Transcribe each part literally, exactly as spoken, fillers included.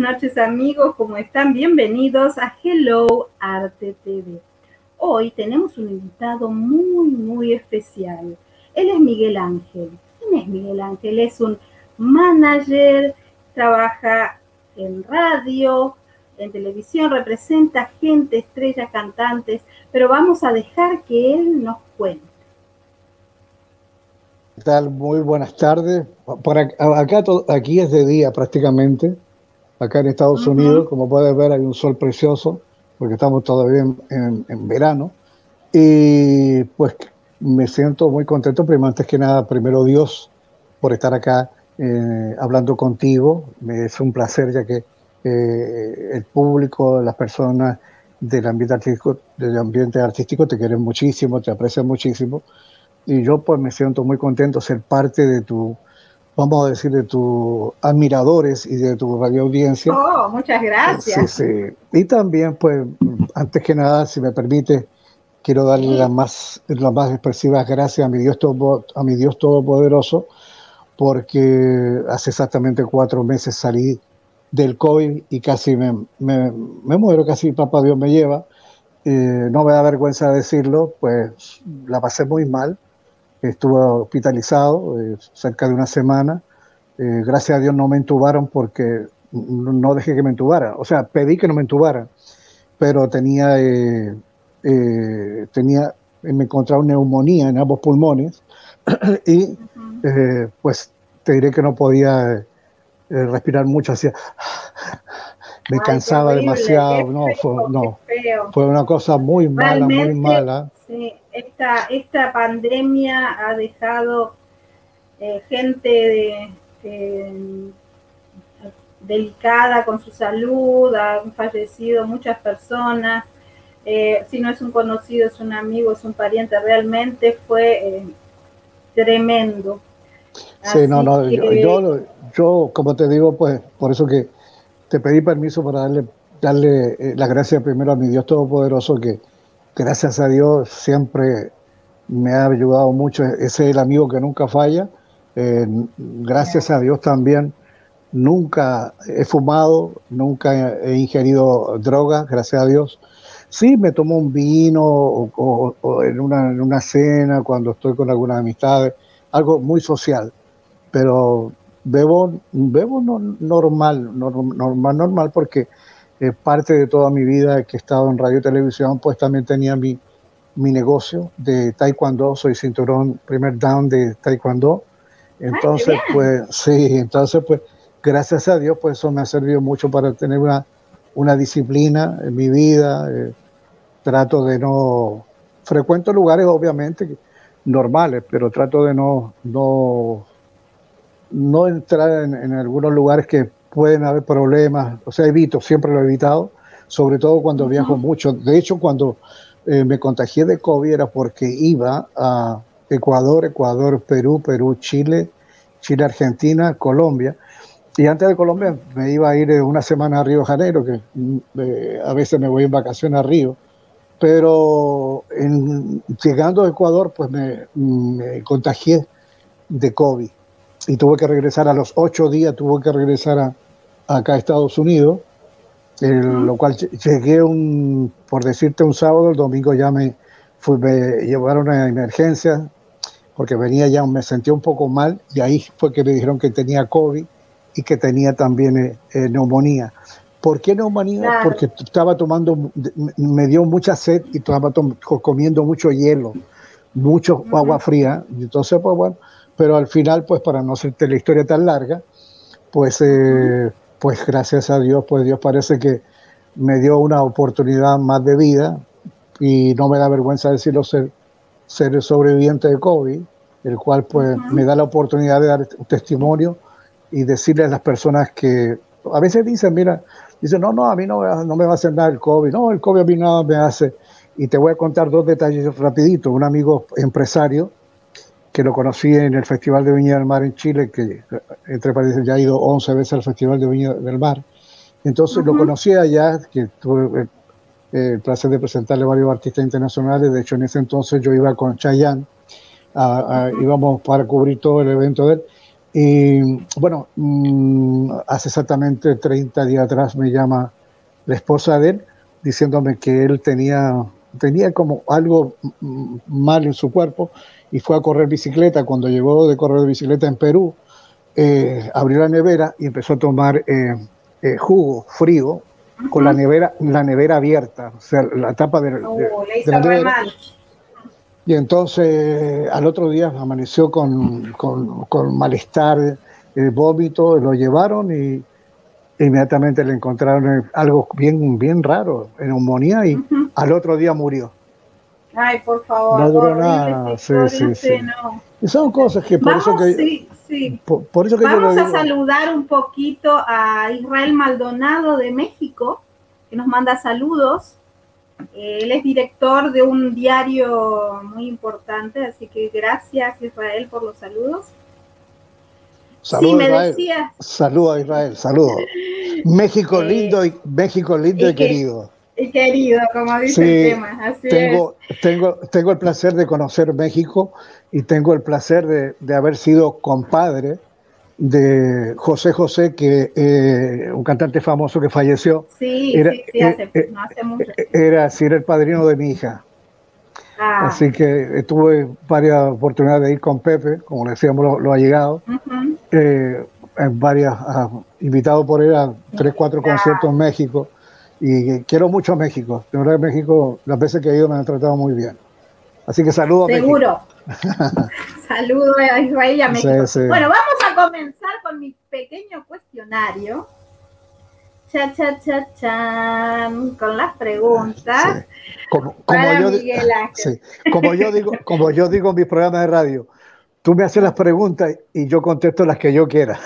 noches amigos, ¿cómo están? Bienvenidos a Hello Arte T V. Hoy tenemos un invitado muy, muy especial. Él es Miguel Ángel. ¿Quién es Miguel Ángel? Es un manager, trabaja en radio, en televisión, representa gente, estrellas, cantantes, pero vamos a dejar que él nos cuente. ¿Qué tal? Muy buenas tardes. Por acá, acá aquí es de día prácticamente, acá en Estados uh-huh. Unidos, como puedes ver hay un sol precioso, porque estamos todavía en, en, en verano, y pues me siento muy contento, primero, antes que nada, primero Dios, por estar acá eh, hablando contigo. Me es un placer, ya que eh, el público, las personas del ambiente artístico, del ambiente artístico te quieren muchísimo, te aprecian muchísimo. Y yo pues me siento muy contento de ser parte de tu, vamos a decir, de tus admiradores y de tu radio audiencia. Oh, muchas gracias. Sí, sí. Y también pues, antes que nada, si me permite, quiero darle sí. las más, las más expresivas gracias a mi Dios todo, a mi Dios Todopoderoso, porque hace exactamente cuatro meses salí del COVID y casi me, me, me muero, casi papá Dios me lleva. Eh, no me da vergüenza decirlo, pues la pasé muy mal. Estuve hospitalizado eh, cerca de una semana. Eh, gracias a Dios no me entubaron porque no dejé que me entubaran. O sea, pedí que no me entubaran, pero tenía, eh, eh, tenía me encontraba neumonía en ambos pulmones y eh, pues te diré que no podía eh, respirar mucho. Hacía, me Ay, cansaba horrible, demasiado. feo, No, fue, no, feo. fue una cosa muy mala, Realmente, muy mala. Sí, esta, esta pandemia ha dejado eh, gente de, eh, delicada con su salud, han fallecido muchas personas. Eh, si no es un conocido, es un amigo, es un pariente, realmente fue eh, tremendo. Sí, Así no, no, que... yo, yo, yo, como te digo, pues, por eso que te pedí permiso para darle, darle eh, las gracias primero a mi Dios Todopoderoso, que gracias a Dios siempre me ha ayudado mucho. Ese es el amigo que nunca falla. Eh, gracias a Dios también nunca he fumado, nunca he ingerido drogas, gracias a Dios. Sí, me tomo un vino o, o, o en, una, en una cena cuando estoy con algunas amistades, algo muy social, pero bebo, bebo no, normal, normal, normal, porque eh, parte de toda mi vida que he estado en radio y televisión, pues también tenía mi, mi negocio de taekwondo, soy cinturón primer down de taekwondo. Entonces, Ay, pues, sí, entonces, pues, gracias a Dios, pues eso me ha servido mucho para tener una, una disciplina en mi vida. Eh, trato de no, frecuento lugares obviamente normales, pero trato de no, no, no entrar en, en algunos lugares que pueden haber problemas. O sea, evito, siempre lo he evitado, sobre todo cuando uh-huh. viajo mucho. De hecho, cuando eh, me contagié de COVID era porque iba a Ecuador, Ecuador, Perú, Perú, Chile, Chile, Argentina, Colombia. Y antes de Colombia me iba a ir una semana a Río de Janeiro, que eh, a veces me voy en vacaciones a Río. Pero en, llegando a Ecuador, pues me, me contagié de COVID. Y tuve que regresar a los ocho días, tuve que regresar a, a acá a Estados Unidos. El, lo cual llegué, un, por decirte, un sábado, el domingo ya me, fui, me llevaron a emergencia, porque venía ya, me sentía un poco mal, y ahí fue que me dijeron que tenía COVID y que tenía también eh, eh, neumonía. ¿Por qué neumonía? Claro. Porque estaba tomando, me dio mucha sed y estaba comiendo mucho hielo, mucho uh-huh. agua fría, y entonces pues bueno, pero al final, pues para no hacerte la historia tan larga, pues, eh, uh-huh. pues gracias a Dios, pues Dios parece que me dio una oportunidad más de vida, y no me da vergüenza decirlo, ser, ser sobreviviente de COVID, el cual pues uh-huh. me da la oportunidad de dar un testimonio y decirle a las personas que a veces dicen, mira, dicen, no, no, a mí no, no me va a hacer nada el COVID, no, el COVID a mí nada me hace. Y te voy a contar dos detalles rapidito. Un amigo empresario que lo conocí en el Festival de Viña del Mar en Chile, que entre paréntesis ya ha ido once veces al Festival de Viña del Mar. Entonces uh-huh. lo conocí allá, que tuve el, el placer de presentarle a varios artistas internacionales. De hecho, en ese entonces yo iba con Chayanne, a, a, uh-huh. íbamos para cubrir todo el evento de él. Y bueno, mmm, hace exactamente treinta días atrás me llama la esposa de él diciéndome que él tenía, tenía como algo mal en su cuerpo y fue a correr bicicleta. Cuando llegó de correr bicicleta en Perú, eh, abrió la nevera y empezó a tomar eh, eh, jugo frío uh-huh. con la nevera, la nevera abierta, o sea, la tapa de, oh, de, le hizo de la nevera. Mal. Y entonces al otro día amaneció con, con, con malestar, eh, vómito, lo llevaron y inmediatamente le encontraron algo bien, bien raro, neumonía, y uh-huh. al otro día murió. Ay, por favor. No duró nada. Sí, sí, sí. No. Y son cosas que por Vamos, eso que sí, sí. Por, por eso que Vamos yo le a digo, saludar un poquito a Israel Maldonado de México, que nos manda saludos. Él es director de un diario muy importante, así que gracias Israel por los saludos. Saludos, sí, me Israel. decía. Saludos, Israel, saludos. México eh, lindo y México lindo y, y que, querido. Y querido, como dice sí, el tema. Así tengo, es. Tengo, tengo el placer de conocer México y tengo el placer de, de haber sido compadre de José José, que eh, un cantante famoso que falleció. Sí, era, sí, sí, hace, eh, no hace mucho. Era así, era el padrino de mi hija. Ah. Así que tuve varias oportunidades de ir con Pepe, como le decíamos los, los allegados, uh-huh. eh, en varias, uh, invitado por él a tres, cuatro claro. conciertos en México, y quiero mucho a México. De verdad, México, las veces que he ido me han tratado muy bien. Así que saludo a Seguro. México. Saludo a Israel y a México. Sí, sí. Bueno, vamos a comenzar con mi pequeño cuestionario. Cha, cha, cha, chan, con las preguntas. Sí. Como, como, yo, sí. como, yo digo, como yo digo en mis programas de radio, tú me haces las preguntas y yo contesto las que yo quiera.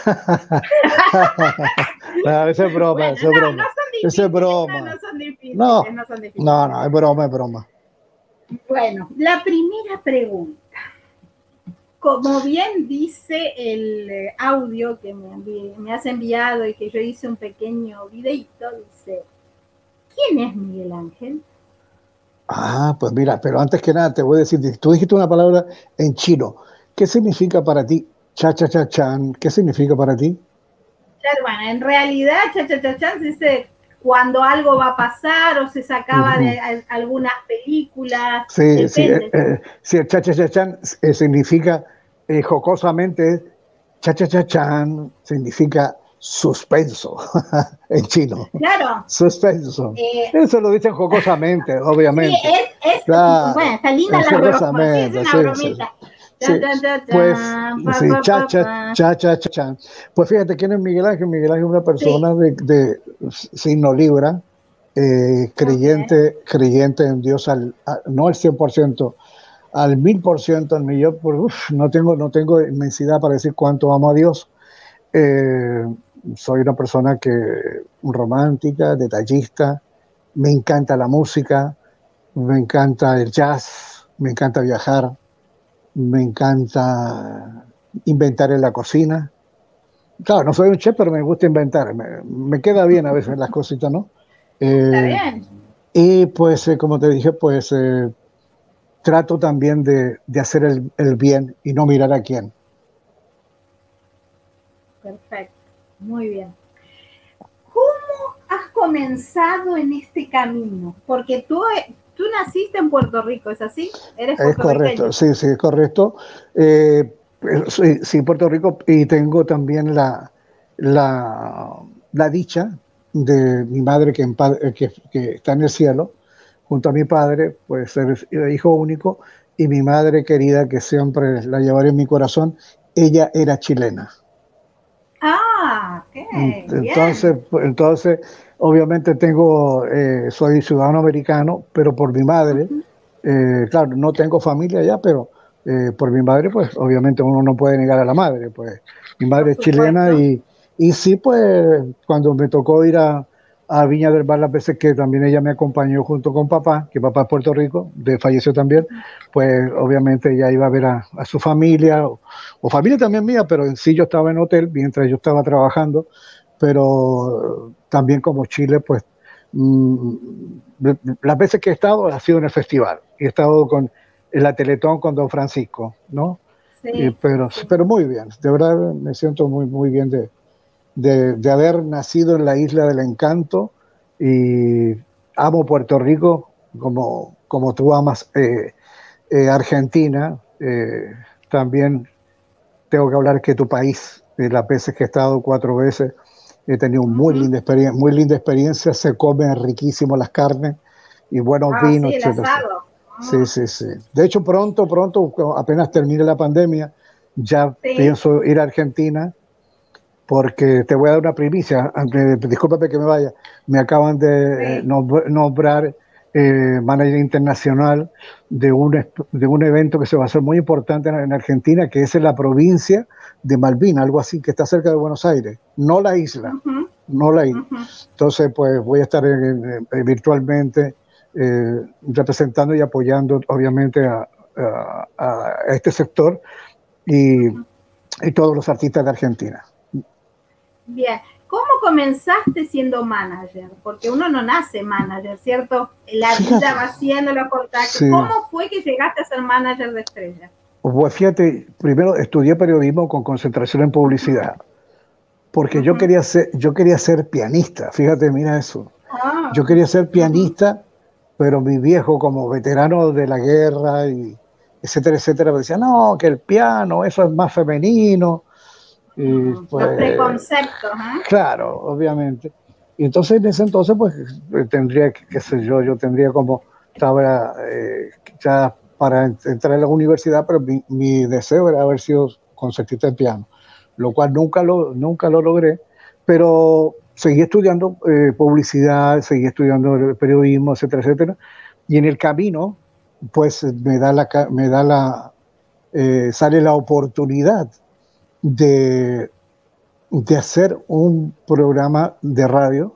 No, esa es broma, bueno, esa es no, broma. No son difíciles, esa es broma. No, no son difíciles, no, no son difíciles. No, no, es broma, es broma. Bueno, la primera pregunta. Como bien dice el audio que me, envié, me has enviado y que yo hice un pequeño videito, dice, ¿quién es Miguel Ángel? Ah, pues mira, pero antes que nada te voy a decir, tú dijiste una palabra en chino. ¿Qué significa para ti cha cha cha chan? ¿Qué significa para ti? Bueno, en realidad cha cha cha chan se dice cuando algo va a pasar o se sacaba uh-huh. de a, algunas películas. Sí, sí, eh, eh, sí, el cha cha cha chan eh, significa eh, jocosamente, cha cha cha chan significa suspenso en chino. Claro. Suspenso. Eh, Eso lo dicen jocosamente, obviamente. Sí, es, es claro, bueno, está linda la broma, sí, es una sí, bromita. Sí. Sí. Pues, sí, cha, cha, cha, cha, cha, cha. Pues fíjate, ¿quién es Miguel Ángel? Miguel Ángel es una persona sí. de, de signo Libra, eh, creyente, okay. creyente en Dios, al, a, no al cien por ciento, al mil por ciento, al millón, por, uf, no tengo, no tengo inmensidad para decir cuánto amo a Dios. Eh, soy una persona que, romántica, detallista, me encanta la música, me encanta el jazz, me encanta viajar. Me encanta inventar en la cocina. Claro, no soy un chef, pero me gusta inventar. Me, me queda bien a veces las cositas, ¿no? Eh, Está bien. Y pues, eh, como te dije, pues eh, trato también de, de hacer el, el bien y no mirar a quién. Perfecto, muy bien. ¿Cómo has comenzado en este camino? Porque tú... Tú naciste en Puerto Rico, ¿es así? ¿Eres es correcto, sí, sí, es correcto. Eh, sí, sí, Puerto Rico, y tengo también la, la, la dicha de mi madre que, en, que, que está en el cielo, junto a mi padre, pues ser hijo único, y mi madre querida, que siempre la llevaré en mi corazón, ella era chilena. Ah, ok. Entonces, bien. entonces obviamente tengo, eh, soy ciudadano americano, pero por mi madre, uh-huh. eh, claro, no tengo familia allá, pero eh, por mi madre, pues obviamente uno no puede negar a la madre, pues mi madre es chilena y, y sí, pues cuando me tocó ir a, a Viña del Mar las veces que también ella me acompañó junto con papá, que papá es Puerto Rico, de, falleció también, pues obviamente ella iba a ver a, a su familia, o, o familia también mía, pero en sí yo estaba en hotel mientras yo estaba trabajando, pero también como Chile, pues mmm, las veces que he estado ha sido en el festival, y he estado con en la Teletón con Don Francisco, ¿no? Sí, y, pero, sí. pero muy bien, de verdad me siento muy, muy bien de, de, de haber nacido en la Isla del Encanto y amo Puerto Rico como, como tú amas eh, eh, Argentina. Eh, también tengo que hablar que tu país, eh, las veces que he estado cuatro veces, he tenido muy Uh-huh. linda experiencia, muy linda experiencia, se comen riquísimo las carnes y buenos Ah, vinos. sí, el asado. Sí, sí, sí. De hecho, pronto, pronto, apenas termine la pandemia, ya sí. pienso ir a Argentina, porque te voy a dar una primicia, aunque, discúlpame que me vaya, me acaban de sí. nombrar eh, manager internacional de un, de un evento que se va a hacer muy importante en, en Argentina, que es en la provincia de Malvinas, algo así, que está cerca de Buenos Aires, no la isla, uh-huh. no la isla. Uh-huh. Entonces, pues voy a estar en, en, virtualmente eh, representando y apoyando, obviamente, a, a, a este sector y, uh-huh. y todos los artistas de Argentina. Bien, ¿cómo comenzaste siendo manager? Porque uno no nace manager, ¿cierto? La vida va haciendo los contactos. Sí. ¿Cómo fue que llegaste a ser manager de Estrella? Pues fíjate, primero estudié periodismo con concentración en publicidad, porque uh-huh. yo, quería ser, yo quería ser pianista, fíjate, mira eso. Ah. Yo quería ser pianista, uh-huh. pero mi viejo, como veterano de la guerra, y etcétera, etcétera, me decía, no, que el piano, eso es más femenino. Y, pues, los preconceptos, ¿eh? Claro, obviamente. Y entonces en ese entonces, pues, tendría, qué sé yo, yo tendría como, estaba eh, ya para entrar a la universidad, pero mi, mi deseo era haber sido concertista de piano, lo cual nunca lo, nunca lo logré, pero seguí estudiando eh, publicidad, seguí estudiando periodismo, etcétera, etcétera, y en el camino, pues, me da la, me da la, eh, sale la oportunidad De, de hacer un programa de radio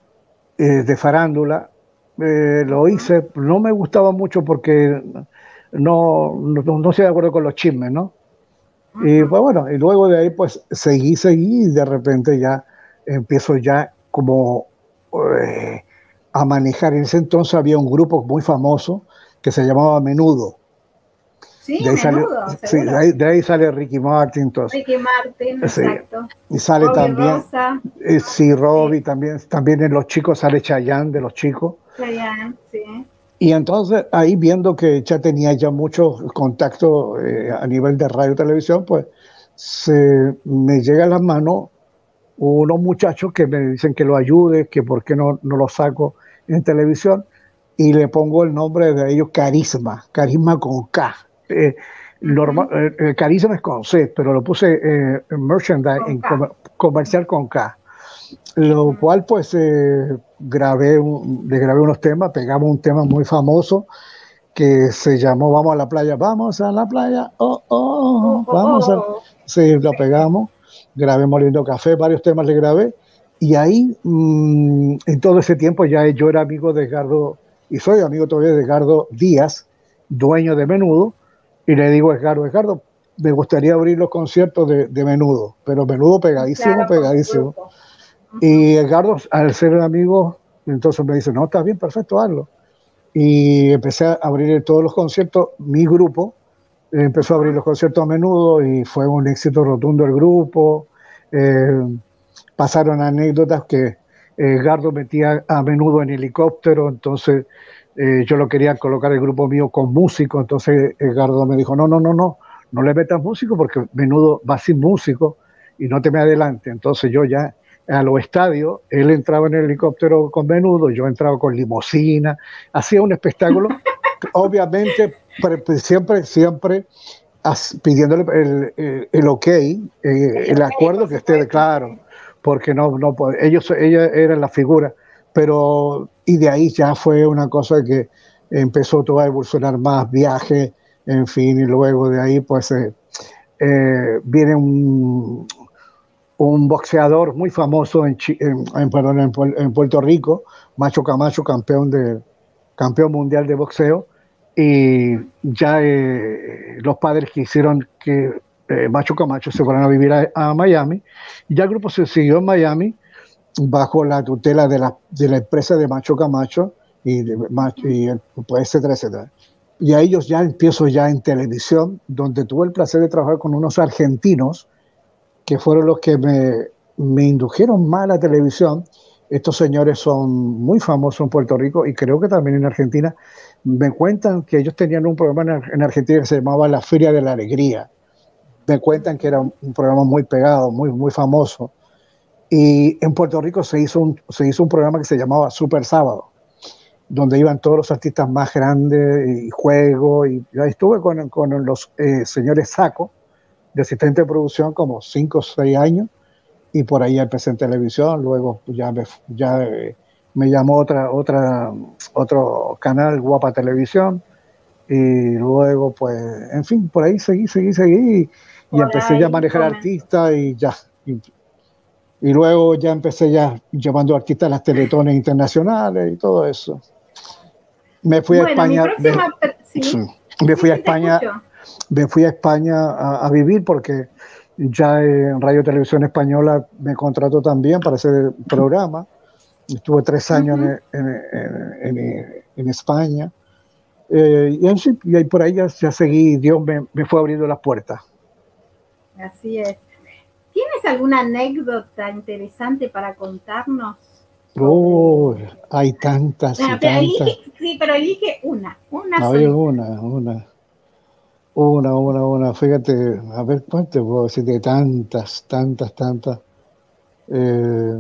eh, de farándula. Eh, lo hice, no me gustaba mucho porque no, no, no estoy de acuerdo con los chismes, ¿no? Uh-huh. Y pues bueno, y luego de ahí pues seguí, seguí y de repente ya empiezo ya como eh, a manejar. En ese entonces había un grupo muy famoso que se llamaba Menudo. Sí, de ahí, menudo, sale, sí, de, ahí, de ahí sale Ricky Martin. Entonces, Ricky Martin, sí. Exacto. Y sale Robbie también. Rosa. Eh, sí, Robbie, sí. También, también en Los Chicos sale Chayanne, de Los Chicos. Chayanne, sí. Y entonces ahí viendo que ya tenía ya mucho contacto eh, a nivel de radio y televisión, pues se me llega a las manos unos muchachos que me dicen que lo ayude, que por qué no, no lo saco en televisión, y le pongo el nombre de ellos Carisma, Carisma con K. Eh, normal, eh, Carisma es con C, pero lo puse eh, en merchandise, en com comercial con K. Lo uh-huh. cual pues eh, grabé, un, le grabé unos temas, pegamos un tema muy famoso que se llamó Vamos a la playa, vamos a la playa, oh, oh, oh, oh vamos oh, oh. a... Sí, lo pegamos, grabé Moliendo Café, varios temas le grabé, y ahí mmm, en todo ese tiempo ya yo era amigo de Edgardo, y soy amigo todavía de Edgardo Díaz, dueño de Menudo, y le digo a Edgardo, Edgardo, me gustaría abrir los conciertos de, de Menudo, pero Menudo pegadísimo, claro, pegadísimo. Uh-huh. Y Edgardo, al ser amigo, entonces me dice, no, está bien, perfecto, hazlo. Y empecé a abrir todos los conciertos, mi grupo empezó a abrir los conciertos a Menudo y fue un éxito rotundo el grupo. Eh, pasaron anécdotas que Edgardo metía a Menudo en helicóptero, entonces eh, yo lo quería colocar el grupo mío con músico, entonces Edgardo me dijo, no, no, no, no, no le metas músico porque Menudo va sin músico y no te me adelante. Entonces yo ya a los estadios, él entraba en el helicóptero con Menudo, yo entraba con limusina, hacía un espectáculo, obviamente siempre, siempre pidiéndole el, el, el ok, eh, el acuerdo que esté claro, porque no, no ellos, ella era la figura, pero y de ahí ya fue una cosa que empezó todo a evolucionar más, viajes, en fin, y luego de ahí pues eh, eh, viene un un boxeador muy famoso en, en, en, perdón, en, en Puerto Rico, Macho Camacho, campeón, de, campeón mundial de boxeo, y ya eh, los padres quisieron que eh, Macho Camacho se fueran a vivir a, a Miami, y ya el grupo se siguió en Miami bajo la tutela de la, de la empresa de Macho Camacho, y, de, y pues, etcétera, etcétera. y a ellos ya empiezo ya en televisión, donde tuve el placer de trabajar con unos argentinos que fueron los que me, me indujeron más a la televisión. Estos señores son muy famosos en Puerto Rico y creo que también en Argentina. Me cuentan que ellos tenían un programa en, en Argentina que se llamaba La Feria de la Alegría. Me cuentan que era un, un programa muy pegado, muy, muy famoso. Y en Puerto Rico se hizo, un, se hizo un programa que se llamaba Super Sábado, donde iban todos los artistas más grandes y juego. Y yo estuve con, con los eh, señores Saco, de asistente de producción, como cinco o seis años, y por ahí empecé en televisión. Luego ya me, ya, eh, me llamó otra, otra, otro canal, Guapa Televisión, y luego pues, en fin, por ahí seguí, seguí, seguí, y, y empecé ya a manejar artistas y ya. Y, y luego ya empecé ya llevando artistas a las teletones internacionales y todo eso. Me fui bueno, a España. Próxima, me, sí. me fui sí, a España. Me fui a España a, a vivir porque ya en Radio Televisión Española me contrató también para hacer el programa. Estuve tres años uh-huh. en, en, en, en España. Eh, y, en, y ahí por ahí ya, ya seguí, Dios me, me fue abriendo las puertas. Así es. ¿Tienes alguna anécdota interesante para contarnos? Oh, hay tantas y pero tantas. Elige, sí, pero elige una. Una Hay una, una. Una, una, una, fíjate, a ver, ¿cuánto te puedo decir de tantas, tantas, tantas? Eh,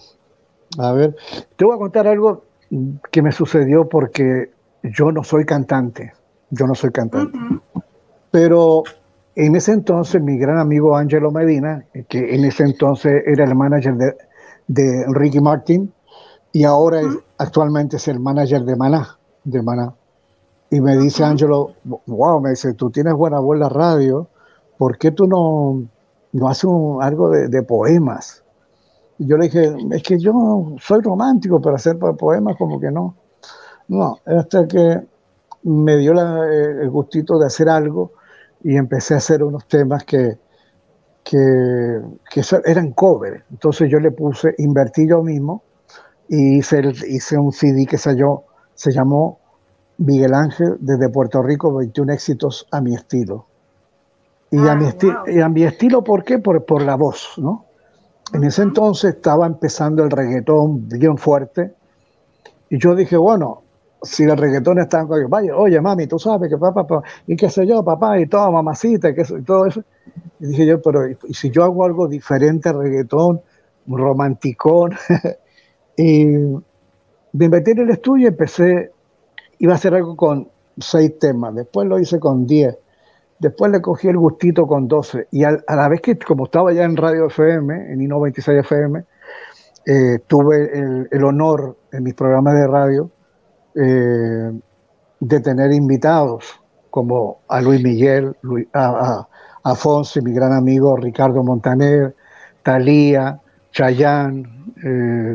a ver, te voy a contar algo que me sucedió porque yo no soy cantante, yo no soy cantante. Uh-huh. Pero en ese entonces mi gran amigo Ángelo Medina, que en ese entonces era el manager de, de Ricky Martin y ahora uh-huh. es, actualmente es el manager de Maná, de Maná. Y me dice Ángelo, wow, me dice, tú tienes buena voz en la radio, ¿por qué tú no, no haces un, algo de, de poemas? Y yo le dije, es que yo soy romántico, pero hacer poemas como que no. No, hasta que me dio la, el gustito de hacer algo y empecé a hacer unos temas que, que, que eran cover. Entonces yo le puse, invertí yo mismo y hice, el, hice un C D que se, yo, se llamó Miguel Ángel desde Puerto Rico, veintiún éxitos a mi estilo. Y, ah, a, mi esti wow. y a mi estilo, ¿por qué? Por, por la voz, ¿no? Uh-huh. En ese entonces estaba empezando el reggaetón bien fuerte. Y yo dije, bueno, si el reggaetón está en... Vaya, oye, mami, tú sabes que papá, papá, y qué sé yo, papá, y todo, mamacita, y, que, y todo eso. Y dije yo, pero ¿y si yo hago algo diferente al reggaetón, romanticón? Y me metí en el estudio y empecé... Iba a hacer algo con seis temas, después lo hice con diez, después le cogí el gustito con doce, y a, a la vez que, como estaba ya en Radio F M, en I noventa y seis F M, eh, tuve el, el honor en mis programas de radio eh, de tener invitados como a Luis Miguel, Luis, a, a, a Fonsi, mi gran amigo Ricardo Montaner, Thalía, Chayanne, eh,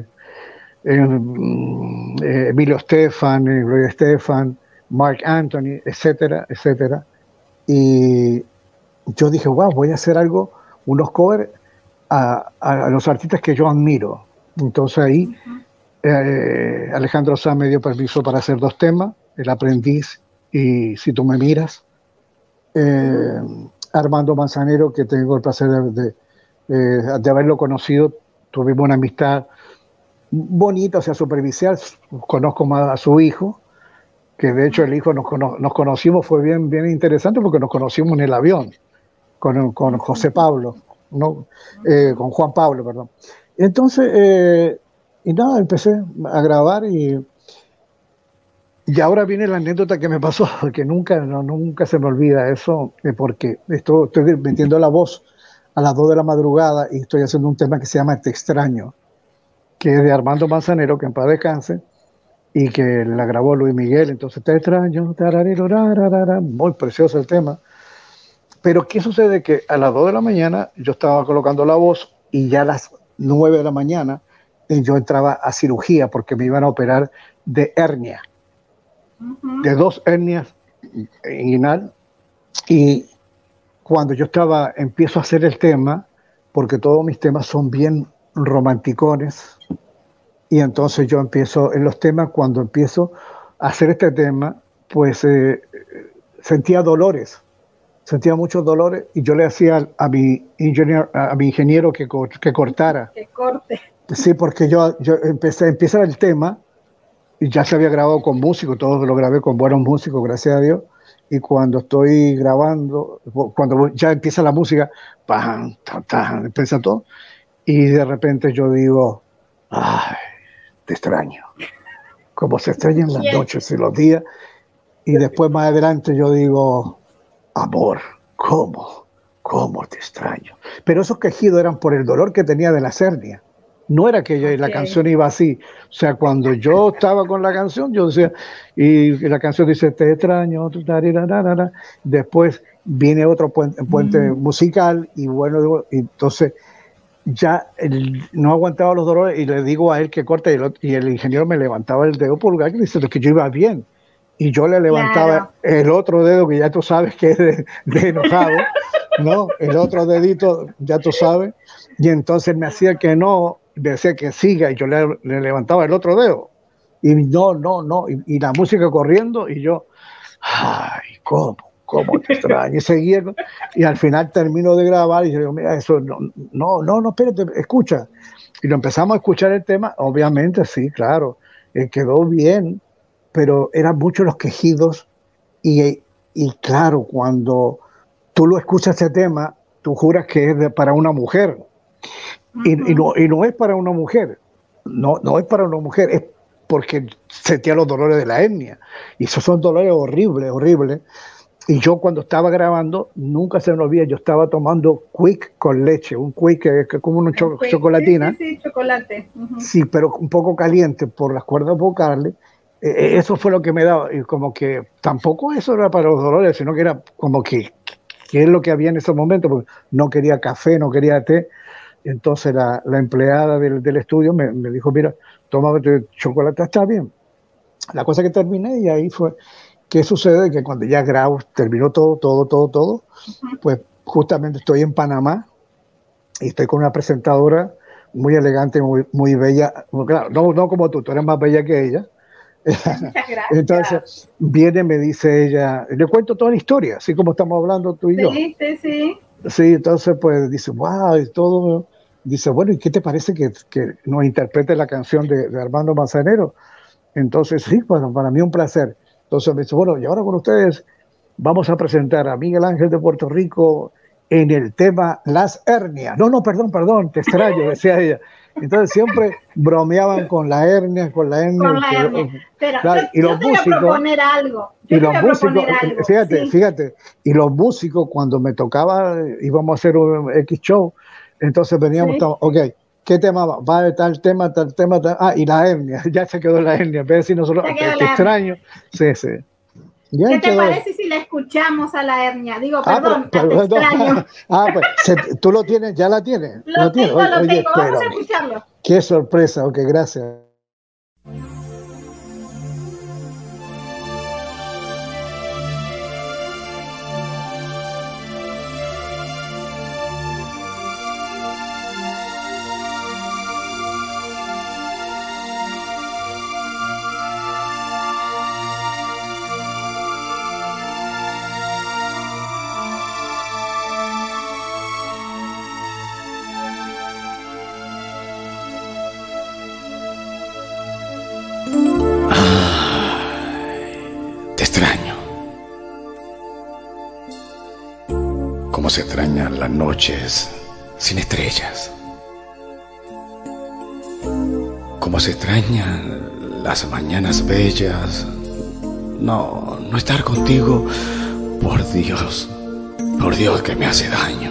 Eh, Emilio Estefan, eh, Gloria Estefan, Mark Anthony, etcétera, etcétera. Y yo dije, wow, voy a hacer algo, unos covers a, a los artistas que yo admiro. Entonces ahí uh-huh. eh, Alejandro Sanz me dio permiso para hacer dos temas, El Aprendiz y Si tú me miras. Eh, Armando Manzanero, que tengo el placer de, de, de, de haberlo conocido, tuvimos una amistad bonito, o sea, superficial. Conozco más a su hijo, que de hecho el hijo nos, cono nos conocimos, fue bien, bien interesante porque nos conocimos en el avión con, con José Pablo, ¿no? eh, con Juan Pablo, perdón. Entonces, eh, y nada, empecé a grabar y, y ahora viene la anécdota que me pasó, que nunca, no, nunca se me olvida eso, porque esto, estoy metiendo la voz a las dos de la madrugada y estoy haciendo un tema que se llama Te extraño, que es de Armando Manzanero, que en paz descanse, y que la grabó Luis Miguel. Entonces, Te extraño, tarariro, rararara, muy precioso el tema. Pero ¿qué sucede? Que a las dos de la mañana yo estaba colocando la voz y ya a las nueve de la mañana yo entraba a cirugía porque me iban a operar de hernia, uh-huh. de dos hernias inguinal. Y cuando yo estaba, empiezo a hacer el tema, porque todos mis temas son bien romanticones, y entonces yo empiezo en los temas, cuando empiezo a hacer este tema, pues eh, sentía dolores, sentía muchos dolores y yo le hacía a mi ingeniero, a mi ingeniero que, que cortara. Que corte. Sí, porque yo, yo empecé, empieza el tema y ya se había grabado con músicos, todo lo grabé con buenos músicos, gracias a Dios. Y cuando estoy grabando, cuando ya empieza la música, ¡pam! ¡Tam, tam! Empieza todo. Y de repente yo digo, ¡ay! Te extraño. Como se extrañan las noches y los días. Y después más adelante yo digo, amor, ¿cómo? ¿Cómo te extraño? Pero esos quejidos eran por el dolor que tenía de la hernia. No era que yo, okay. La canción iba así. O sea, cuando yo estaba con la canción, yo decía, y la canción dice, te extraño, después viene otro puente, puente mm. musical, y bueno, y entonces ya el, no aguantaba los dolores, y le digo a él que corte, y el, y el ingeniero me levantaba el dedo pulgar, y dice que yo iba bien, y yo le levantaba claro. el otro dedo, que ya tú sabes que es de, de enojado, ¿no? El otro dedito, ya tú sabes, y entonces me hacía que no, me decía que siga y yo le, le levantaba el otro dedo y no, no, no y, y la música corriendo y yo, ay, ¿cómo? ¿Cómo te extraño? Y seguía y al final termino de grabar y yo digo, mira, eso no, no, no, no, espérate, escucha. Y lo empezamos a escuchar el tema, obviamente sí, claro, eh, quedó bien, pero eran muchos los quejidos y, y claro, cuando tú lo escuchas ese tema, tú juras que es de, para una mujer. Y, y, no, y no es para una mujer, no, no es para una mujer, es porque sentía los dolores de la hernia. Y esos son dolores horribles, horribles. Y yo cuando estaba grabando, nunca se me olvida, yo estaba tomando Quick con leche, un Quick que es como una cho quick, chocolatina. Sí, sí, sí, chocolate. Uh-huh. Sí, pero un poco caliente por las cuerdas vocales. Eh, eso fue lo que me daba, y como que tampoco eso era para los dolores, sino que era como que, que es lo que había en ese momento, porque no quería café, no quería té. Entonces la, la empleada del, del estudio me, me dijo, mira, toma chocolate, está bien. La cosa que terminé y ahí fue, ¿qué sucede? Que cuando ya grabo, terminó todo, todo, todo, todo, uh-huh. pues justamente estoy en Panamá y estoy con una presentadora muy elegante, muy, muy bella, claro, no, no como tú, tú eres más bella que ella. Entonces viene, me dice ella, le cuento toda la historia, así como estamos hablando tú y sí, yo. Sí, sí. Sí, entonces pues dice, wow, y todo. Dice, bueno, ¿y qué te parece que, que nos interprete la canción de, de Armando Manzanero? Entonces, sí, bueno, para mí un placer. Entonces me dice, bueno, y ahora con ustedes vamos a presentar a Miguel Ángel de Puerto Rico en el tema Las Hernias. No, no, perdón, perdón, te extraño, decía ella. Entonces siempre bromeaban con la hernia, con la hernia. Con la hernia. Pero claro, yo, y los yo te voy músicos, a proponer algo. Yo y te los voy a músicos, algo. fíjate, Sí. fíjate, y los músicos cuando me tocaba, íbamos a hacer un X show, entonces veníamos, sí. ok, ¿qué tema va? Va de tal tema, tal tema, tal, ah, y la hernia, ya se quedó la hernia, en vez de decir nosotros, te, te extraño, sí, sí. Ya ¿Qué te quedó. Parece si la escuchamos a la hernia? Digo, perdón, ah, pero, pero, te extraño. Ah, pues, se, tú lo tienes, ya la tienes. Lo, lo tienes. tengo, Oye, lo oye, tengo, espérame. Vamos a escucharlo. Qué sorpresa, ok, gracias. Cómo se extrañan las noches sin estrellas. Cómo se extrañan las mañanas bellas. No, no estar contigo, por Dios, por Dios que me hace daño.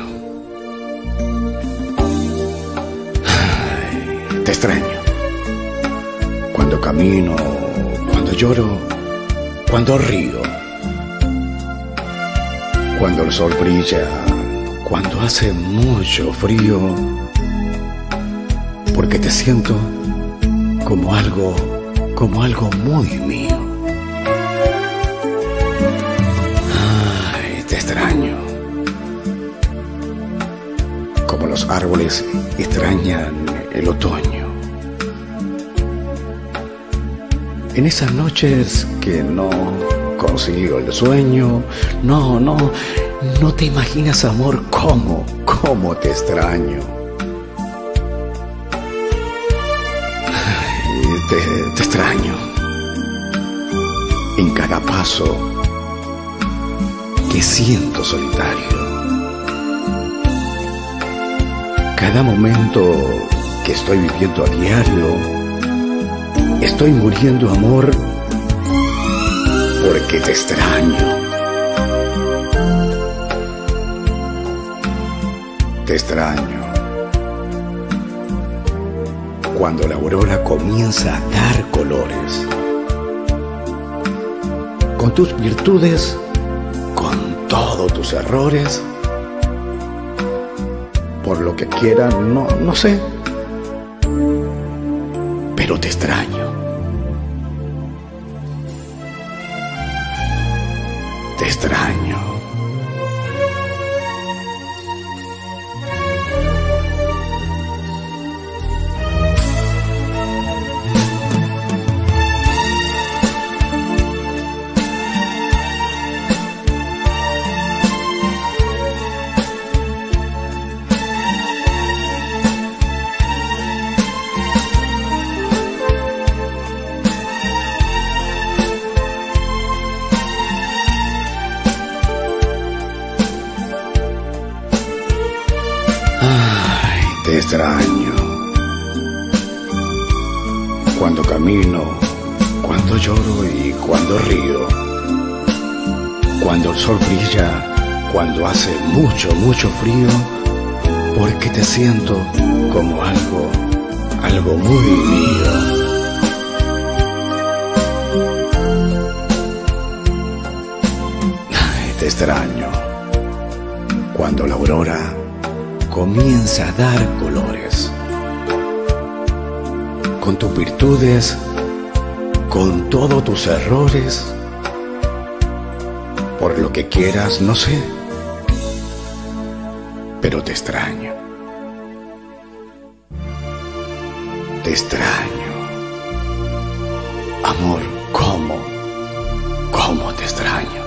Ay, te extraño. Cuando camino, cuando lloro, cuando río. Cuando el sol brilla, cuando hace mucho frío, porque te siento como algo, como algo muy mío. Ay, te extraño. Como los árboles extrañan el otoño. En esas noches que no, consigo el sueño. No, no, no te imaginas, amor, cómo, cómo te extraño. Te, te extraño en cada paso que siento solitario, cada momento que estoy viviendo a diario. Estoy muriendo, amor, porque te extraño. Te extraño cuando la aurora comienza a dar colores, con tus virtudes, con todos tus errores. Por lo que quiera, no, no sé, pero te extraño. Te extraño. Te extraño cuando camino, cuando lloro y cuando río, cuando el sol brilla, cuando hace mucho, mucho frío, porque te siento como algo, algo muy mío. Ay, te extraño cuando la aurora comienza a dar colores, con tus virtudes, con todos tus errores. Por lo que quieras, no sé, pero te extraño. Te extraño. Amor, ¿cómo? ¿Cómo te extraño?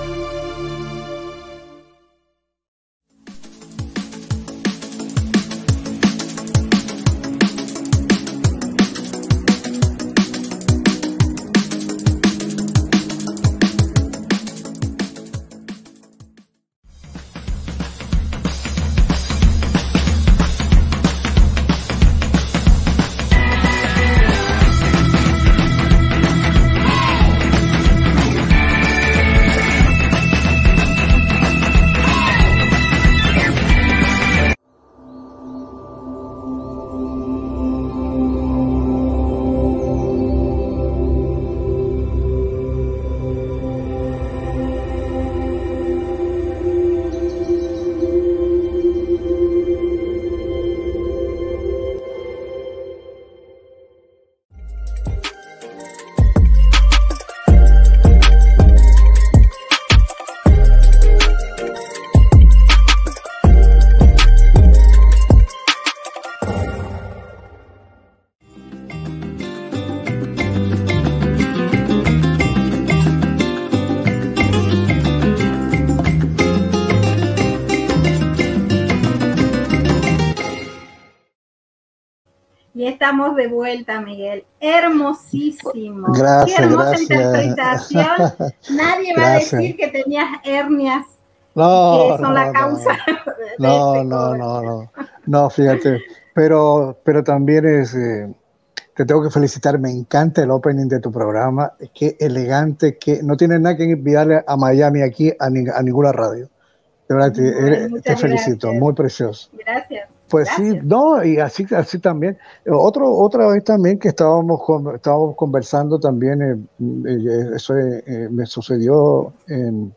Y estamos de vuelta, Miguel. Hermosísimo. Gracias, Qué hermosa gracias. interpretación. Nadie va Gracias. a decir que tenías hernias, No, que son no, la no. causa. No, de este no, cover. no, no. No, fíjate. Pero, pero también es, eh, te tengo que felicitar. Me encanta el opening de tu programa. Qué elegante, que no tiene nada que enviarle a Miami aquí a, ni- a ninguna radio. De verdad, te, Bueno, eh, muchas te felicito. gracias. Muy precioso. Gracias. Pues Gracias. sí, no, y así, así también. Otro, otra vez también que estábamos, con- estábamos conversando también, eh, eh, eso eh, eh, me sucedió en,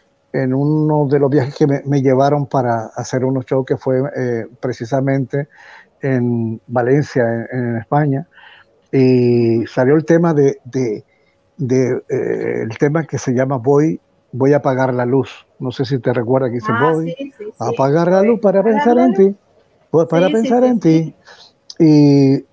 en uno de los viajes que me, me llevaron para hacer unos shows que fue eh, precisamente en Valencia, en, en España, y salió el tema de, de, de, eh, el tema que se llama Voy, voy a apagar la luz. No sé si te recuerdas que dice Ah, voy sí, sí, sí. a apagar la Voy luz para a apagar pensar la en luz. ti. Pues para Sí, sí, pensar sí, en sí. ti. Y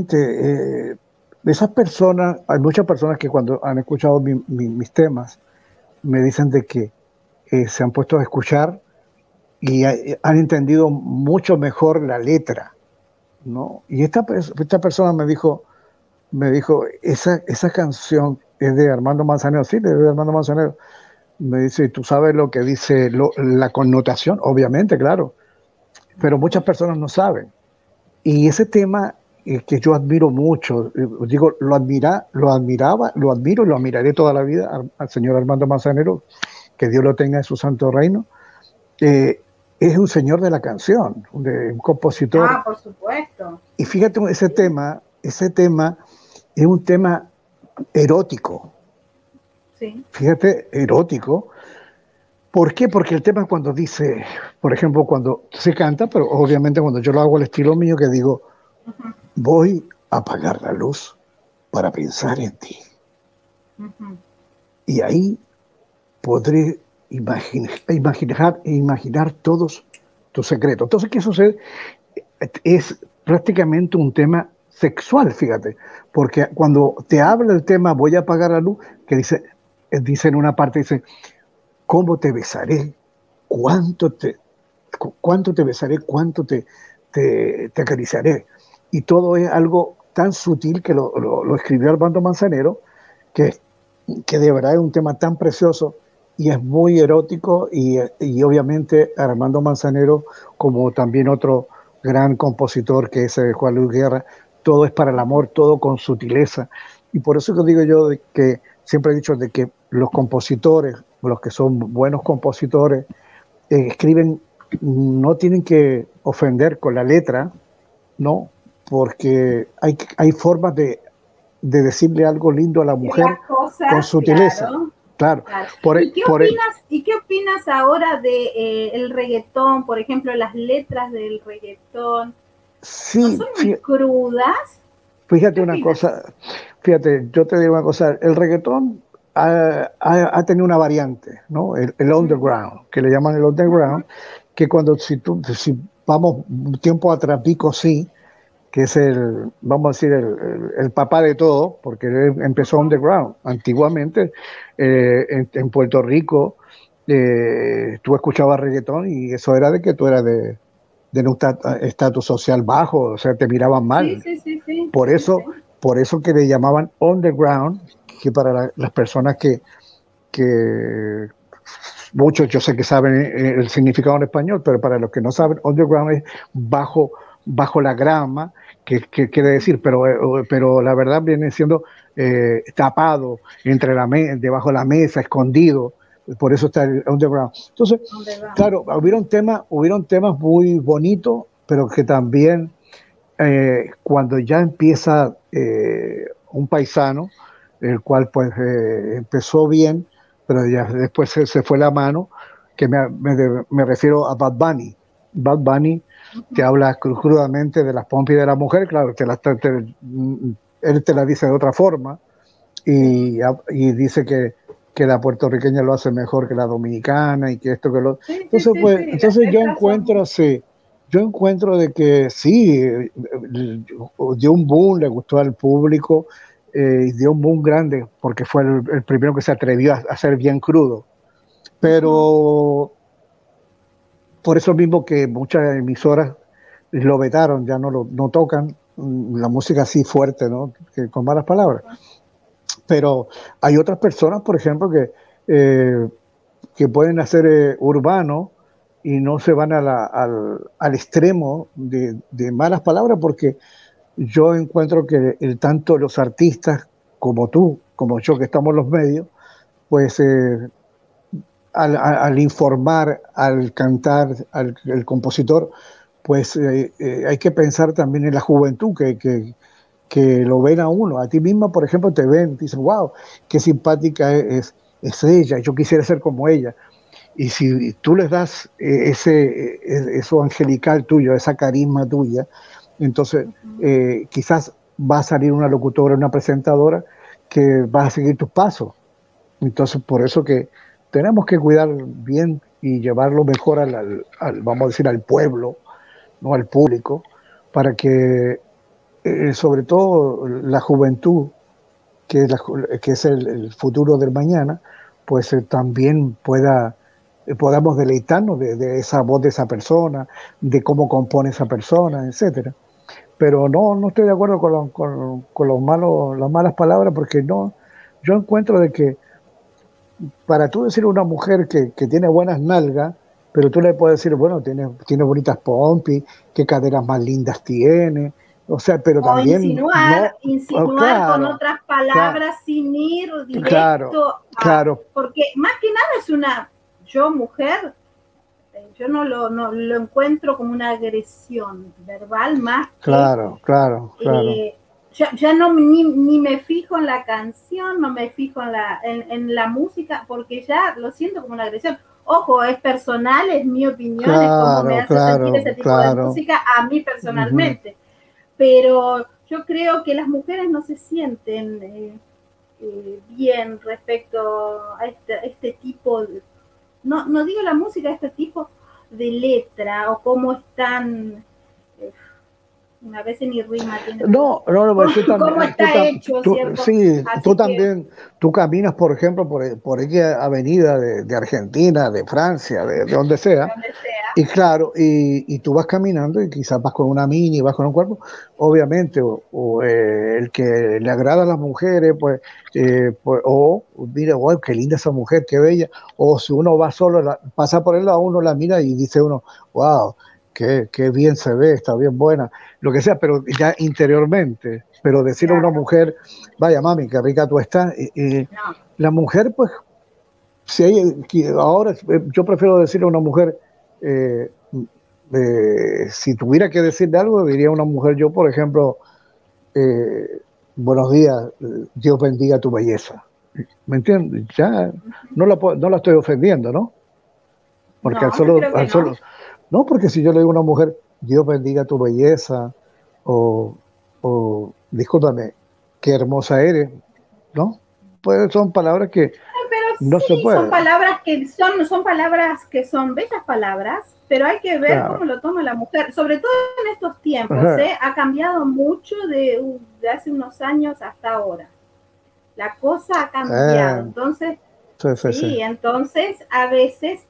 obviamente, eh, esas personas, hay muchas personas que cuando han escuchado mi- mi- mis temas, me dicen de que eh, se han puesto a escuchar y ha, han entendido mucho mejor la letra, ¿no? Y esta, esta persona me dijo, me dijo, esa, esa canción es de Armando Manzanero. Sí, es de Armando Manzanero. Me dice, ¿tú sabes lo que dice lo, la connotación? Obviamente, claro, pero muchas personas no saben. Y ese tema eh, que yo admiro mucho, eh, digo, lo, admira, lo admiraba, lo admiro y lo admiraré toda la vida al, al señor Armando Manzanero, que Dios lo tenga en su santo reino. Eh, es un señor de la canción, de, un compositor. Ah, por supuesto. Y fíjate, ese tema, ese tema es un tema erótico. Sí. Fíjate, erótico. ¿Por qué? Porque el tema cuando dice, por ejemplo, cuando se canta, pero obviamente cuando yo lo hago al estilo mío, que digo, uh-huh. voy a apagar la luz para pensar en ti. Uh-huh. Y ahí podré imaginar, imaginar, imaginar todos tus secretos. Entonces, ¿qué sucede? Es prácticamente un tema sexual, fíjate, porque cuando te habla el tema voy a apagar la luz, que dice, dice en una parte, dice, ¿cómo te besaré? ¿Cuánto te, cuánto te besaré? ¿Cuánto te, te, te acariciaré? Y todo es algo tan sutil que lo, lo, lo escribió Armando Manzanero, que, que de verdad es un tema tan precioso y es muy erótico y, y obviamente Armando Manzanero, como también otro gran compositor que es Juan Luis Guerra, todo es para el amor, todo con sutileza. Y por eso que digo yo de que siempre he dicho de que los compositores, los que son buenos compositores, eh, escriben, no tienen que ofender con la letra, ¿no? Porque hay, hay formas de, de decirle algo lindo a la mujer cosas, con sutileza. Claro. Claro. Claro. Por, ¿Y, qué por, opinas, ¿Y qué opinas ahora de eh, el reggaetón, por ejemplo, las letras del reggaetón? Sí, ¿No son muy fíjate, crudas? Fíjate una cosa, fíjate, yo te digo una cosa, el reggaetón ha, ha, ha tenido una variante, ¿no? El, el underground, que le llaman el underground, que cuando si, tú, si vamos un tiempo atrás, Vico sí, que es el, vamos a decir, el, el, el papá de todo, porque él empezó underground. Antiguamente, eh, en, en Puerto Rico, eh, tú escuchabas reggaetón y eso era de que tú eras de, de un estatus social bajo, o sea, te miraban mal. Sí, sí, sí, sí. Por eso, sí, sí. por eso que le llamaban underground, que para la, las personas que, que muchos yo sé que saben el significado en español, pero para los que no saben, underground es bajo, bajo la grama, que, que quiere decir, pero, pero la verdad viene siendo eh, tapado entre la me debajo de la mesa, escondido, por eso está el underground. Entonces, underground. Claro, hubieron temas, hubieron temas muy bonitos, pero que también eh, cuando ya empieza eh, un paisano, el cual pues eh, empezó bien, pero ya después se, se fue la mano, que me, me, me refiero a Bad Bunny. Bad Bunny te habla crudamente de las pompis de la mujer, claro, te la, te, te, él te la dice de otra forma y, y dice que, que la puertorriqueña lo hace mejor que la dominicana y que esto que lo... Sí, sí, entonces, sí, pues, sí, entonces yo encuentro, sí, yo encuentro de que sí, dio un boom, le gustó al público, eh, dio un boom grande porque fue el, el primero que se atrevió a, a ser bien crudo, pero... Por eso mismo que muchas emisoras lo vetaron, ya no lo no tocan la música así fuerte, ¿no? Que, con malas palabras. Pero hay otras personas, por ejemplo, que, eh, que pueden hacer eh, urbano y no se van a la, al, al extremo de, de malas palabras, porque yo encuentro que el, tanto los artistas como tú, como yo que estamos en los medios, pues... Eh, Al, al informar, al cantar, al el compositor, pues eh, eh, hay que pensar también en la juventud que, que, que lo ven a uno. A ti misma, por ejemplo, te ven, te dicen, wow, qué simpática es, es ella, yo quisiera ser como ella. Y si tú les das eh, ese, eso angelical tuyo, esa carisma tuya, entonces eh, quizás va a salir una locutora, una presentadora que va a seguir tus pasos. Entonces, por eso que tenemos que cuidar bien y llevarlo mejor al, al, al vamos a decir, al pueblo, no al público, para que, eh, sobre todo, la juventud, que es, la, que es el, el futuro del mañana, pues eh, también pueda, eh, podamos deleitarnos de, de esa voz de esa persona, de cómo compone esa persona, etcétera. Pero no, no estoy de acuerdo con, lo- con, con los malos, las malas palabras, porque no, yo encuentro de que para tú decir a una mujer que, que tiene buenas nalgas, pero tú le puedes decir, bueno, tiene, tiene bonitas pompis, qué caderas más lindas tiene, o sea, pero O también insinuar, no, oh, insinuar con claro, otras claro, palabras sin ir claro, directo a, claro, porque más que nada es una, yo mujer, eh, yo no lo, no lo encuentro como una agresión verbal más que claro, claro, claro. eh, ya, ya no ni, ni me fijo en la canción, no me fijo en la, en, en la música, porque ya lo siento como una agresión. Ojo, es personal, es mi opinión, es cómo me Claro, hace sentir claro, ese tipo de claro. música a mí Ujú. personalmente. Pero yo creo que las mujeres no se sienten eh, eh, bien respecto a este, a este tipo, de, no, no digo la música, a este tipo de letra o cómo están, eh, a veces ni rima tiene, pero No, no, no, pues tú también, cómo eh, tú, está tam- hecho, tú- ¿cierto? sí, tú Así que, también, tú caminas, por ejemplo, por, por aquella avenida de, de Argentina, de Francia, de, de donde sea, donde sea, y claro, y, y tú vas caminando y quizás vas con una mini, vas con un cuerpo, obviamente, o, o, eh, el que le agrada a las mujeres, pues, eh, pues o mira, wow, qué linda esa mujer, qué bella, o si uno va solo, la- pasa por el lado, uno la mira y dice uno, wow, qué, qué bien se ve, está bien buena, lo que sea, pero ya interiormente, pero decirle a una claro, mujer, vaya mami, qué rica tú estás, eh, eh, no, la mujer, pues, si hay, que ahora eh, yo prefiero decirle a una mujer, eh, eh, si tuviera que decirle algo, diría a una mujer, yo por ejemplo, eh, buenos días, eh, Dios bendiga tu belleza. ¿Me entiendes? Ya no la, puedo- no la estoy ofendiendo, ¿no? Porque al no, yo solo, creo que al no, solo, no, porque si yo le digo a una mujer, Dios bendiga tu belleza, o, o discúlpame, qué hermosa eres, ¿no? Pues son palabras que pero no se sí, son puede. palabras que son, son palabras que son bellas palabras, pero hay que ver cómo Claro. lo toma la mujer, sobre todo en estos tiempos, Ajá. ¿eh? Ha cambiado mucho de, de hace unos años hasta ahora, la cosa ha cambiado, Eh, entonces, sí, sí, sí. sí, entonces a veces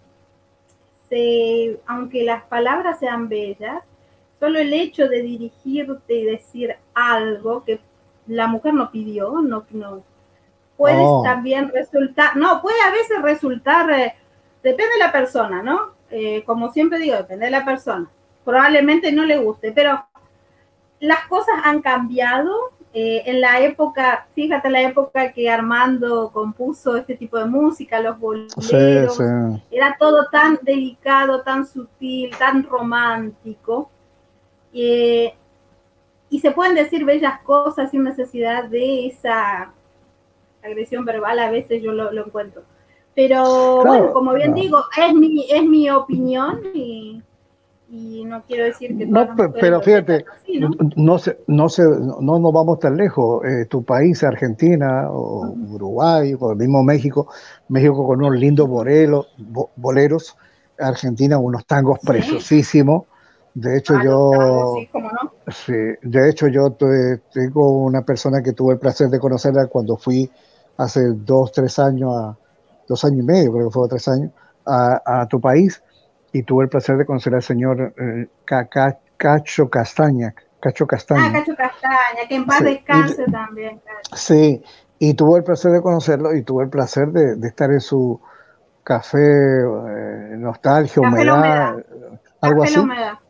se, aunque las palabras sean bellas, solo el hecho de dirigirte y decir algo que la mujer no pidió, no, no puedes No, también resultar, no, puede a veces resultar, eh, depende de la persona, ¿no? Eh, como siempre digo, depende de la persona. Probablemente no le guste, pero las cosas han cambiado. Eh, en la época, fíjate la época que Armando compuso este tipo de música, los sí, sí. boleros, era todo tan delicado, tan sutil, tan romántico, eh, y se pueden decir bellas cosas sin necesidad de esa agresión verbal, a veces yo lo, lo encuentro. Pero bueno, Claro, como bien no. digo, es mi, es mi opinión y, y no quiero decir que todas No, las pe- mujeres pero lo sientan fíjate, así, ¿no? no se, no se, no nos vamos tan lejos. Eh, tu país, Argentina, o Uh-huh. Uruguay, o el mismo México, México con unos lindos Uh-huh. boleros, bo- boleros, Argentina unos tangos Sí, preciosísimos. De hecho, ah, los tangos, sí, yo, cómo no. sí, de hecho, yo te- tengo una persona que tuve el placer de conocerla cuando fui hace dos, tres años, a, dos años y medio, creo que fue tres años, a, a tu país y tuve el placer de conocer al señor eh, Ca- Ca- Cacho Castaña, Cacho Ah, Castaña. Cacho Castaña, que en paz Sí, y, descanse también, Cacho. sí, y tuve el placer de conocerlo y tuve el placer de, de estar en su café, eh, Nostalgia, Café La Humedad, Humedad, algo Café La así. Humedad.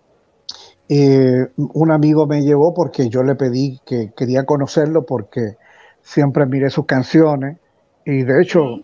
Eh, un amigo me llevó porque yo le pedí que quería conocerlo porque siempre miré sus canciones y de hecho Sí.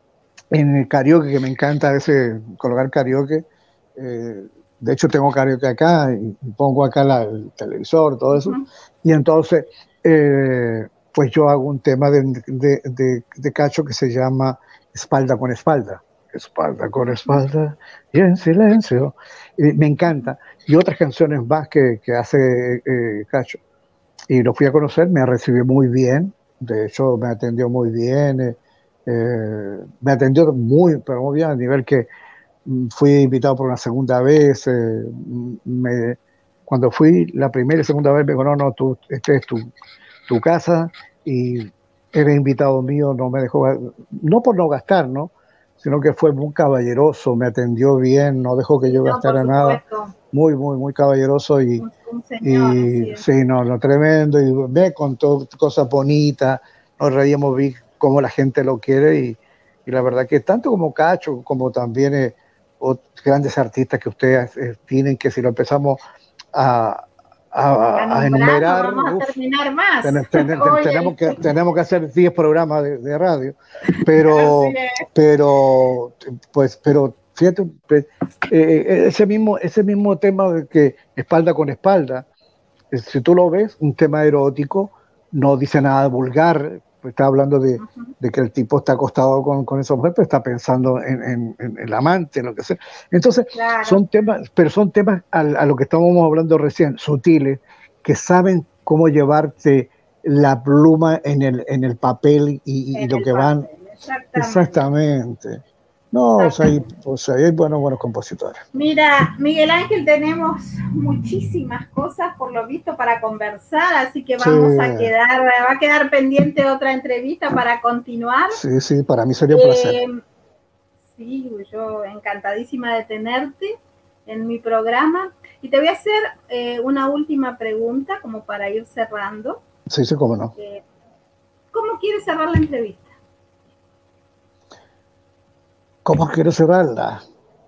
en el karaoke, que me encanta ese colocar karaoke, eh, de hecho tengo karaoke acá y, y pongo acá la, el televisor, todo eso, Uh-huh. y entonces eh, pues yo hago un tema de, de, de, de Cacho que se llama Espalda con Espalda. Espalda con Uh-huh. espalda y en silencio. Y me encanta. Y otras canciones más que, que hace eh, Cacho. Y lo fui a conocer, me recibió muy bien. De hecho, me atendió muy bien. Eh, eh, me atendió muy, pero muy bien, a nivel que mm, fui invitado por una segunda vez. Eh, me, cuando fui la primera y segunda vez, me dijo, no, no, tú, este es tu, tu casa y era invitado mío, no me dejó, no por no gastar, ¿no? Sino que fue muy caballeroso, me atendió bien, no dejó que Sí, yo no, gastara por nada. supuesto. Muy, muy, muy caballeroso y, Un, un señor, y así sí, no, no, tremendo. Y me contó cosas bonitas, nos reíamos, vi cómo la gente lo quiere y, y la verdad que tanto como Cacho, como también eh, otros grandes artistas que ustedes eh, tienen, que si lo empezamos a, a, a a nombrar, no enumerar, vamos a uf, terminar más. ten, ten, ten, Oye, tenemos, que, tenemos que hacer diez programas de, de radio, así pero, es. pero, pues, pero fíjate, pues, eh, ese, mismo, ese mismo tema de que espalda con espalda, eh, si tú lo ves, un tema erótico, no dice nada vulgar, pues está hablando de, Uh-huh. de que el tipo está acostado con, con esa mujer, pero está pensando en, en, en el amante, en lo que sea. Entonces, Claro. son temas, pero son temas a, a lo que estábamos hablando recién, sutiles, que saben cómo llevarte la pluma en el, en el papel y, y, y En lo el que van. papel, exactamente. Exactamente. No, o sea, hay, o sea, hay buenos, buenos compositores. Mira, Miguel Ángel, tenemos muchísimas cosas por lo visto para conversar, así que vamos Sí. a quedar, va a quedar pendiente otra entrevista para continuar. Sí, sí, para mí sería un eh, placer. Sí, yo encantadísima de tenerte en mi programa. Y te voy a hacer eh, una última pregunta como para ir cerrando. Sí, sí, cómo no. Eh, ¿Cómo quieres cerrar la entrevista? ¿Cómo quiero cerrarla?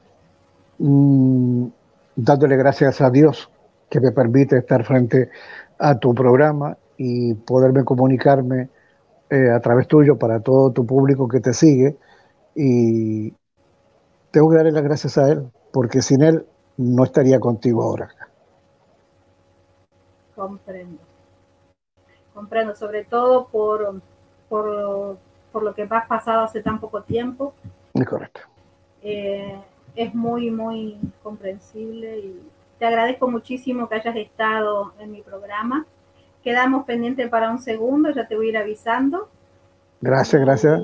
Mm, dándole gracias a Dios que me permite estar frente a tu programa y poderme comunicarme eh, a través tuyo para todo tu público que te sigue. Y tengo que darle las gracias a Él, porque sin Él no estaría contigo ahora. Comprendo. Comprendo, sobre todo por, por, por lo que has pasado hace tan poco tiempo. Es correcto. Eh, es muy, muy comprensible y te agradezco muchísimo que hayas estado en mi programa. Quedamos pendientes para un segundo, ya te voy a ir avisando. Gracias, y gracias.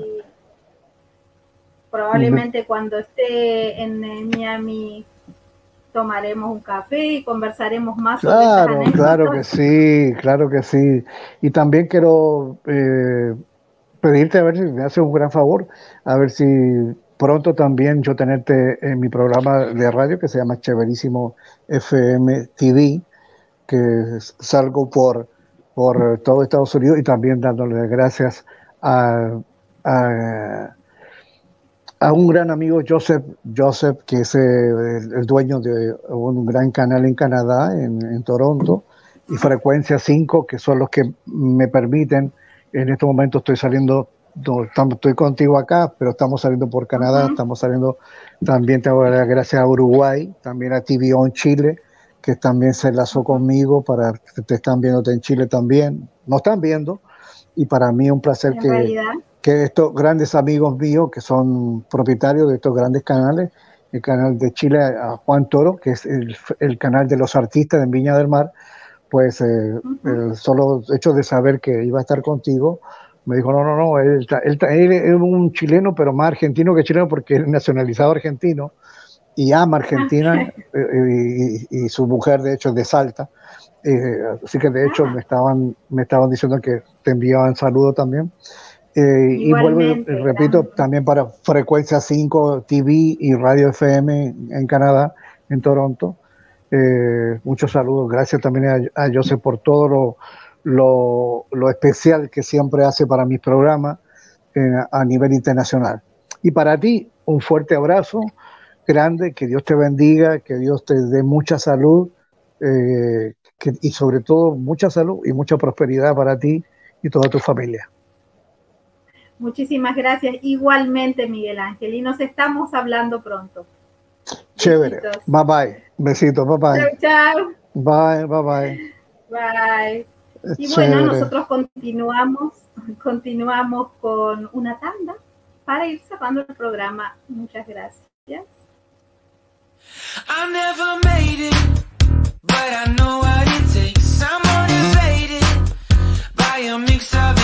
Probablemente uh-huh. cuando esté en, en Miami tomaremos un café y conversaremos más claro, sobre estas anécdotas. Claro que sí, claro que sí. Y también quiero eh, pedirte a ver si me haces un gran favor, a ver si pronto también yo tenerte en mi programa de radio que se llama Chéverísimo F M T V, que salgo por, por todo Estados Unidos y también dándole gracias a, a, a un gran amigo, Joseph, Joseph que es el, el dueño de un gran canal en Canadá, en, en Toronto, y Frecuencia cinco, que son los que me permiten, en este momento estoy saliendo, no, estamos, estoy contigo acá, pero estamos saliendo por Canadá, uh-huh. estamos saliendo también, tengo que dar gracias a Uruguay, también a T V O en Chile, que también se enlazó conmigo, para que te están viéndote en Chile también, nos están viendo, y para mí es un placer que, que estos grandes amigos míos, que son propietarios de estos grandes canales, el canal de Chile a Juan Toro, que es el, el canal de los artistas en Viña del Mar, pues eh, uh-huh. el solo hecho de saber que iba a estar contigo, me dijo, no, no, no, él, él, él es un chileno, pero más argentino que chileno, porque es nacionalizado argentino, y ama Argentina, eh, y, y su mujer de hecho es de Salta, eh, así que de hecho me estaban, me estaban diciendo que te enviaban saludos también, eh, y vuelvo y repito, también. también para Frecuencia cinco T V y Radio F M en, en Canadá, en Toronto, eh, muchos saludos, gracias también a, a Joseph por todo lo, lo, lo especial que siempre hace para mis programas eh, a nivel internacional, y para ti un fuerte abrazo grande, que Dios te bendiga, que Dios te dé mucha salud, eh, que, y sobre todo mucha salud y mucha prosperidad para ti y toda tu familia. Muchísimas gracias, igualmente Miguel Ángel, y nos estamos hablando pronto. Chévere, besitos. Bye bye, besitos, bye bye. Chao, chao. Bye, bye bye. Bye. Y Chévere. Bueno, nosotros continuamos, continuamos con una tanda para ir cerrando el programa. Muchas gracias. I never made it, but I know what it takes. I'm motivated by a mix of